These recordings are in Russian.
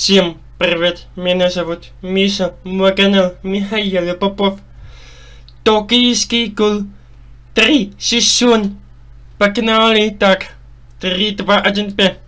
Всем привет, меня зовут Миша, мой канал Михаил Попов. Токийский гул 3 сезон. Погнали, так, 3, 2, 1, 5.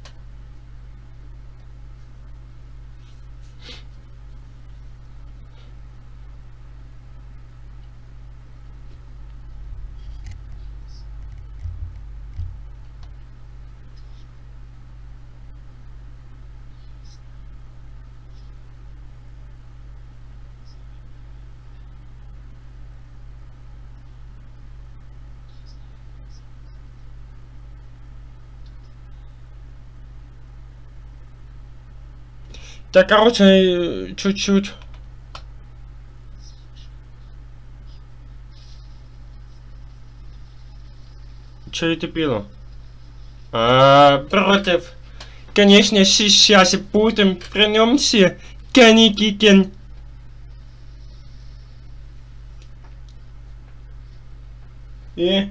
Так, короче, чуть-чуть. Что это было? Против. Конечно, сейчас будем вернемся. Каникикен. И...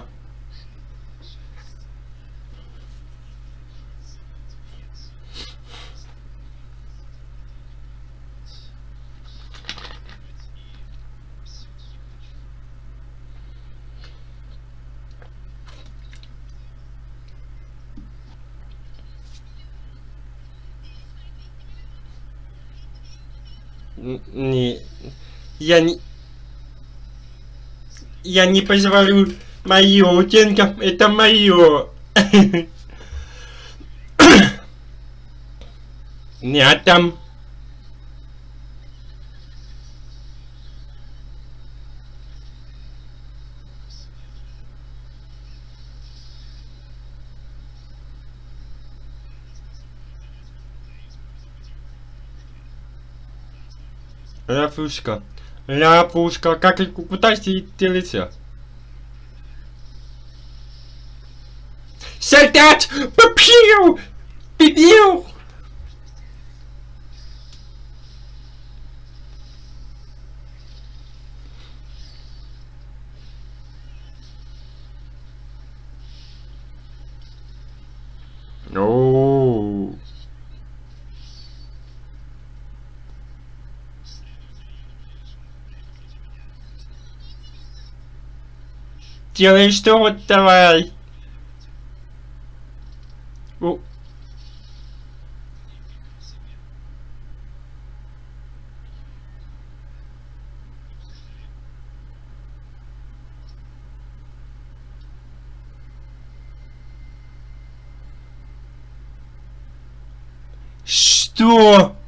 Не... Я не позволю мою деньги, это мое. Не отдам. Лапушка. Лапушка, как куда делится? Солдат! Попил! Побил! Ооо. Делай что вот, давай. О. Что?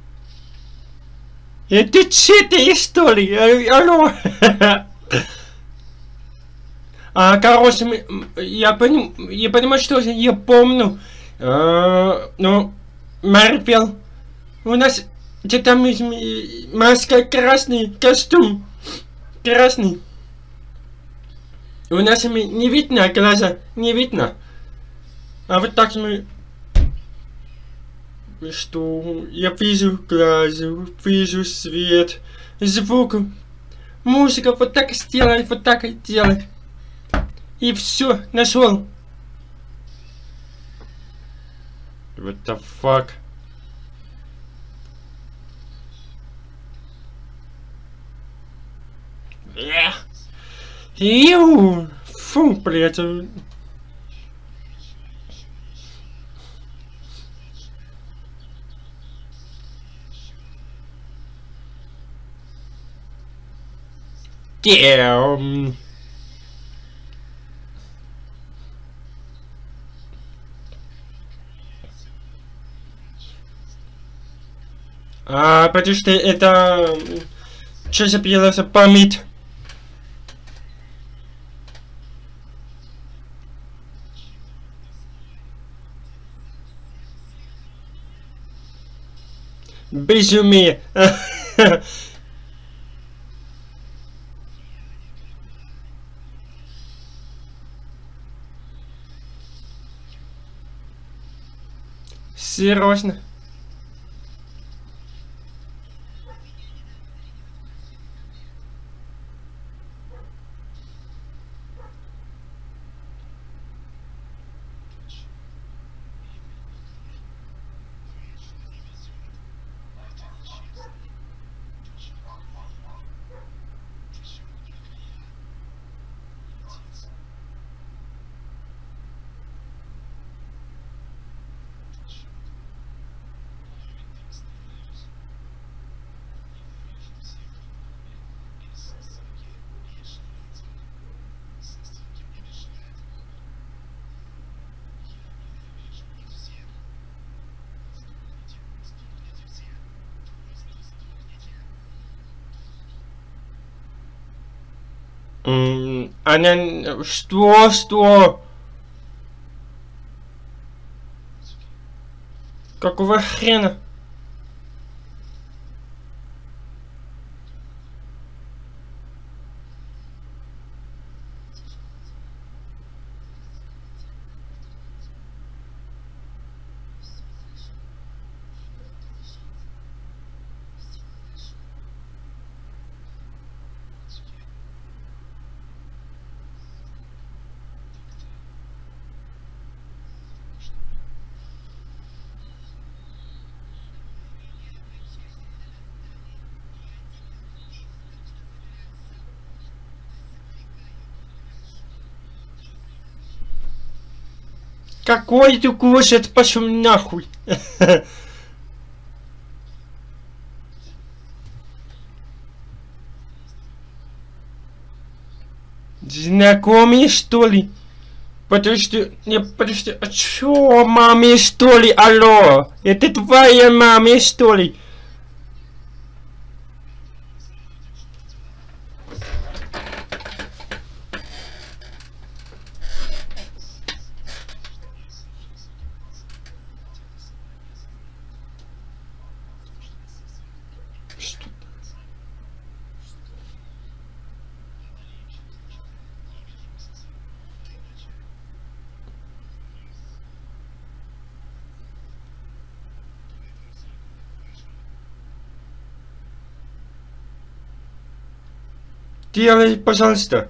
Это чья-то история? Алло? Короче, я понимаю, что я помню. Ну, Марвел. У нас где-то маска красный, костюм красный. У нас не видно глаза, не видно. А вот так мы... Что? Я вижу глаза, вижу свет, звук, музыка. Вот так сделать, вот так делать. И все, нашел. What the fuck? Иу! Фу, блядь. Damn. Подожди, это... Что забилось? Память. Безумие. Серьезно? Она... Что? Какого хрена? Какой ты кушать, пошел нахуй. Знакомые, что ли? Подожди, не, подожди, а чё, маме, что ли, алло? Это твоя мама, что ли? Что? Делай, пожалуйста.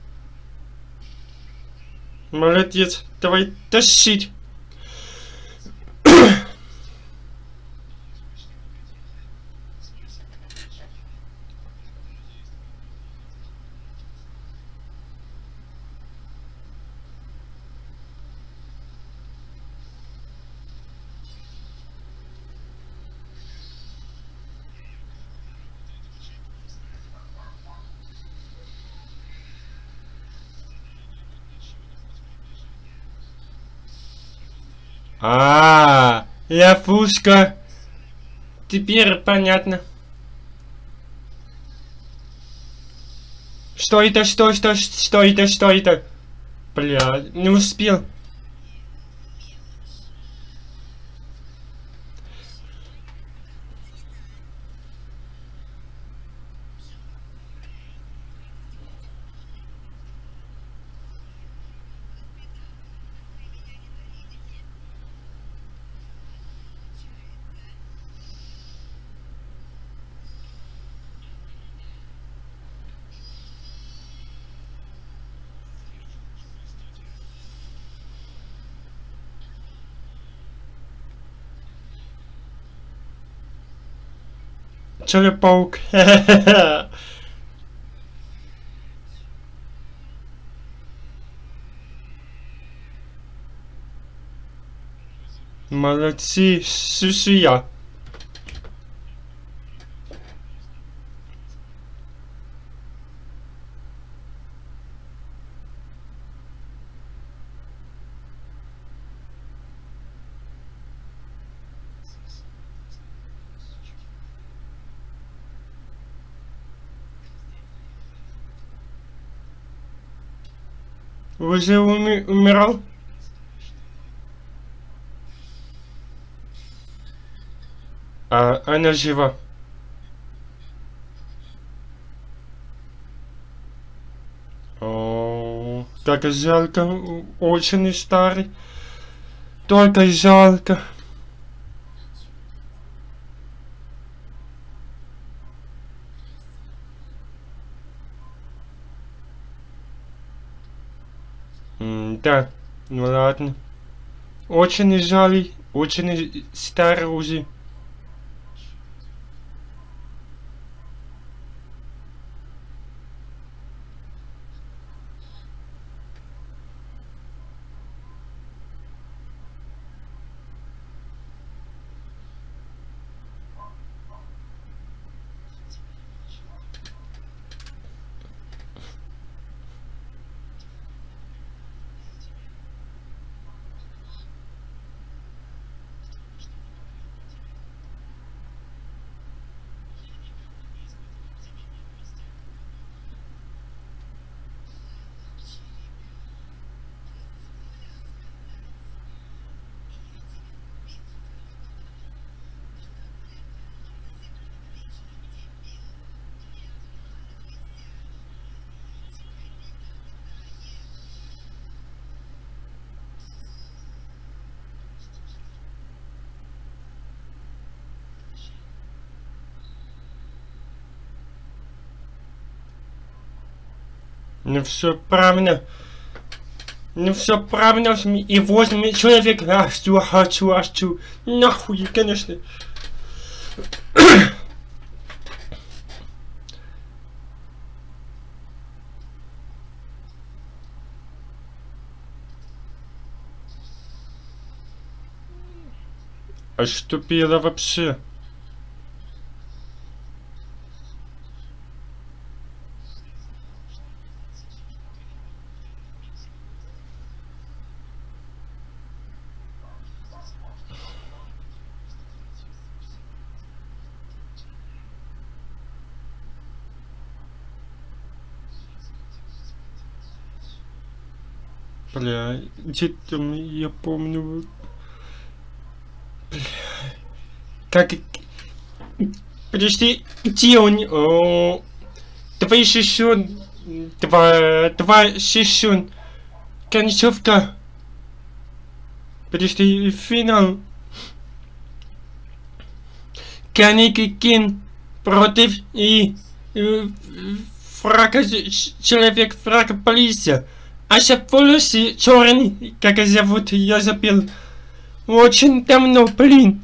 Молодец, давай тащить. Ловушка. Теперь понятно. Что это? Что это? Бля, не успел. Человек-паук. Молодцы, сушия. Уже умирал? А она жива. О, как жалко, очень старый. Только жалко. Да, ну ладно. Очень жаль, очень старый уже. Ну все правильно. Ну все правильно. И 8 человек. Хочу. Нахуй, конечно. А что пила вообще? Бля, где там, я помню. Бля. Как... Подожди, где он? О, давай еще... Два сессион. Концовка. Подожди, финал. Каники Кин против фрака человек фрака полиция. Аша полосы черный, как зовут, я забыл. Очень давно, блин.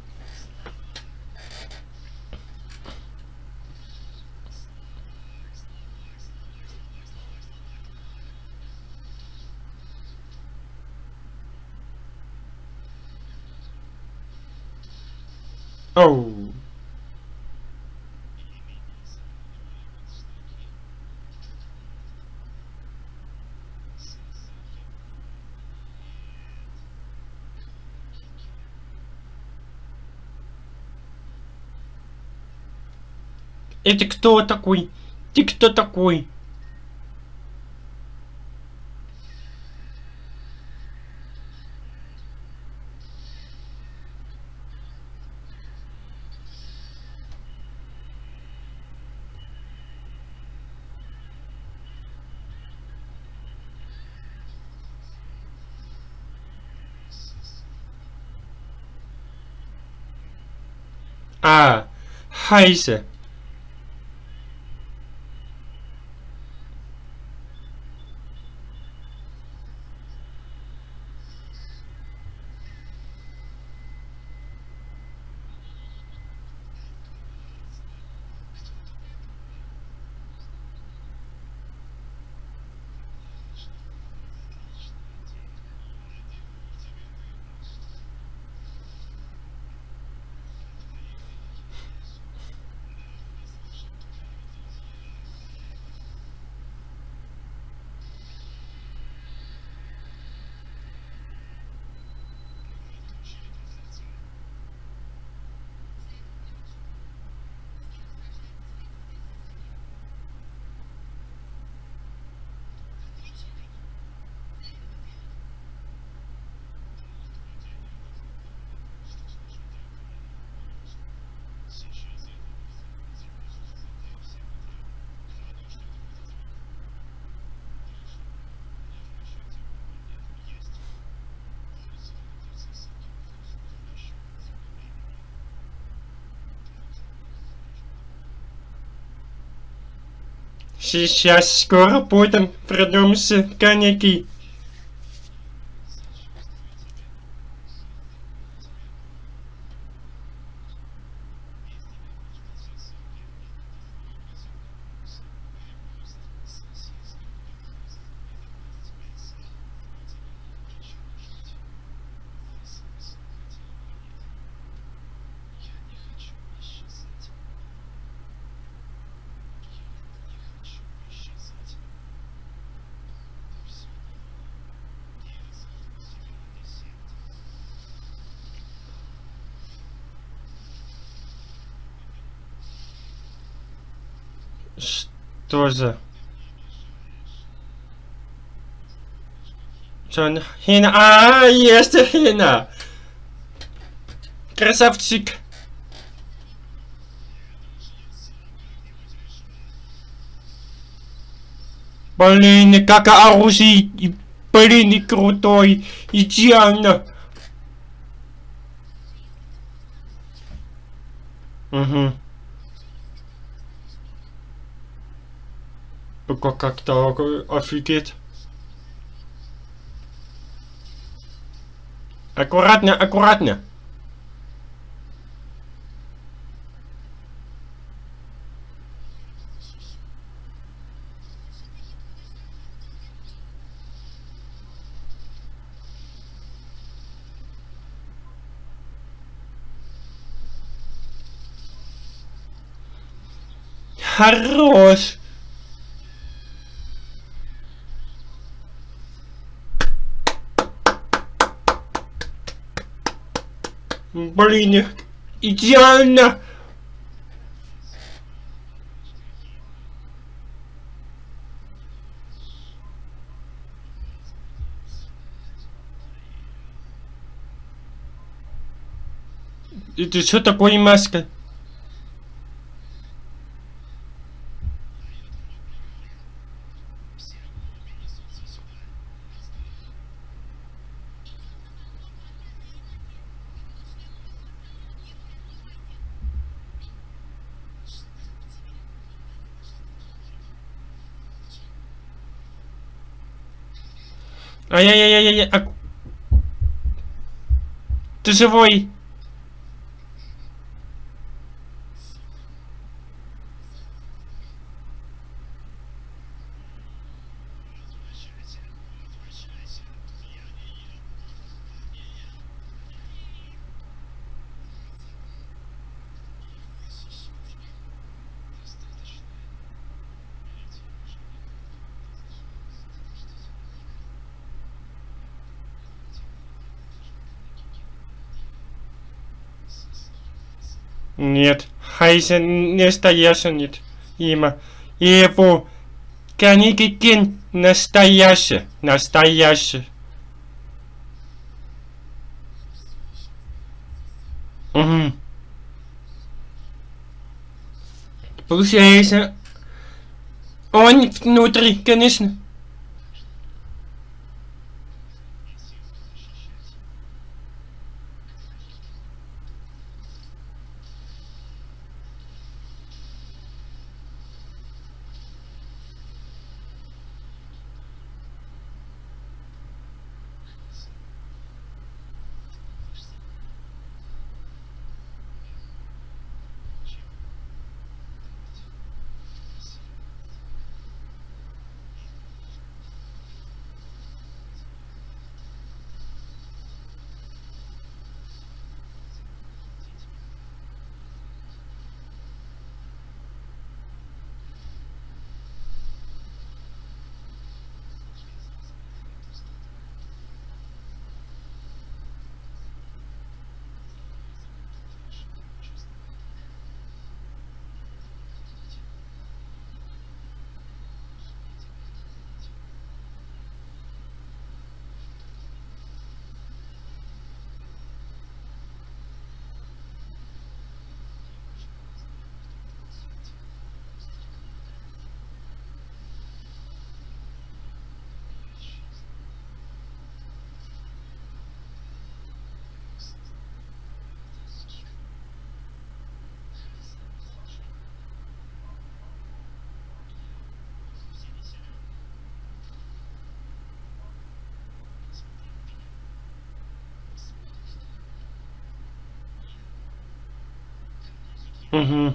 Оу. Это кто такой? Ты кто такой? А, Хайзе. Сейчас скоро будем вернемся, коньяки. Что за? Джон Хина. А, есть Хина. Красавчик. Блин, как оружие. Блин, крутой. Идеально. Угу. Как-то офигеть. Аккуратно, аккуратно. Хорош. Блин, идеально. Это что такое маска? Ай-яй-яй-яй-яй. Ты живой? Нет, Хайзен настоящий нет. Има. Его Каникин настоящий. Настоящий. Угу. Получается, он внутри, конечно. Угу.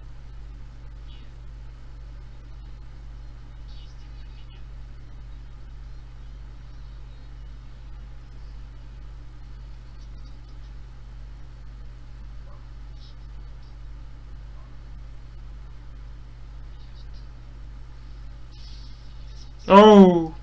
Оу.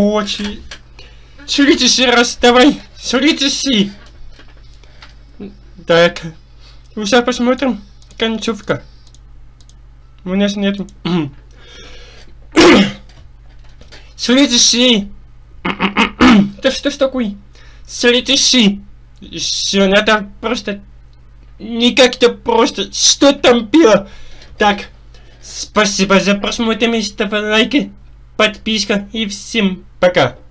Короче. Сулитесь раз, давай. Сулитесь. Так. Сейчас посмотрим. Концовка. У нас нету. Следующий. Да что ж такое? Следующий. Все, надо просто... Не как-то просто... Что там пило? Так. Спасибо за просмотр, ставьте лайки, подписка и всем пока.